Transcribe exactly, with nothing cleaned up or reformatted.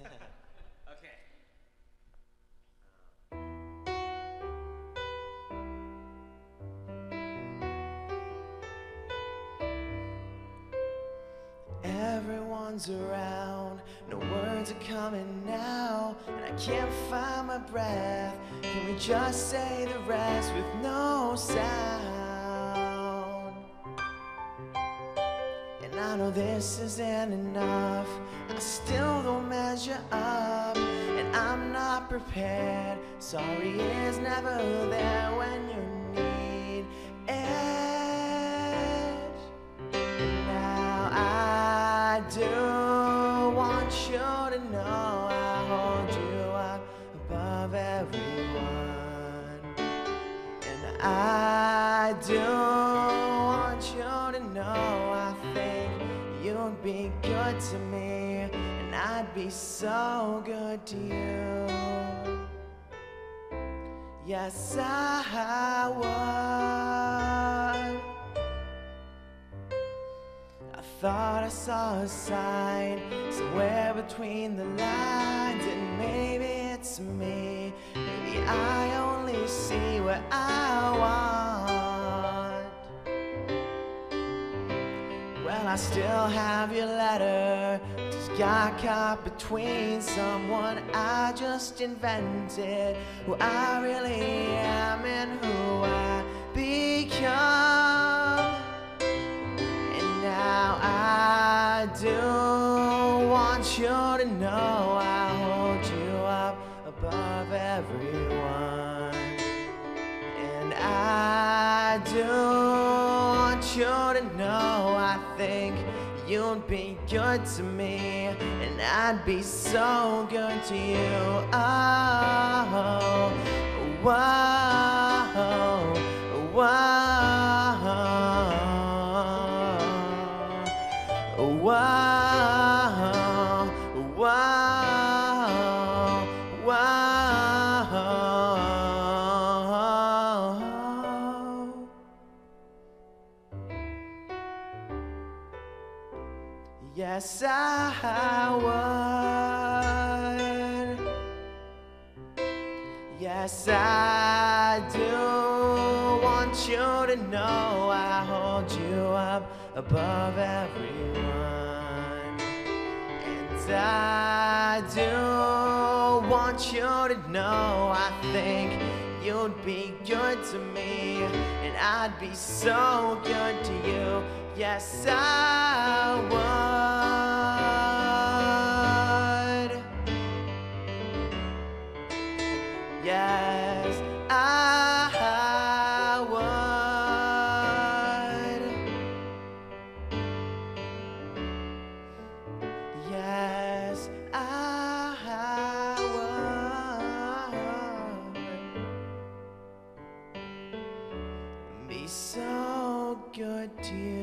Okay. Everyone's around, no words are coming now, and I can't find my breath. Can we just say the rest with no sound? And I know this isn't enough, I still don't measure up, and I'm not prepared. Sorry is never there when you need it. And now I do want you to know I hold you up above everyone. And I do want you to know I think you'd be good to me, and I'd be so good to you. Yes, I would. I thought I saw a sign somewhere between the lines, and maybe it's me. Maybe I only see what I want. Well, I still have your letter, just got caught between someone I just invented, who I really am and who I become. And now I do want you to know I hold you up above everyone. And I do want you to know I think you'd be good to me, and I'd be so good to you. Oh, whoa, whoa, whoa, whoa, whoa. Yes, I would. Yes, I do want you to know I hold you up above everyone. And I do want you to know I think you'd be good to me, and I'd be so good to you. Yes, I would. Yes, I would. Yes, I would. Be so good to you.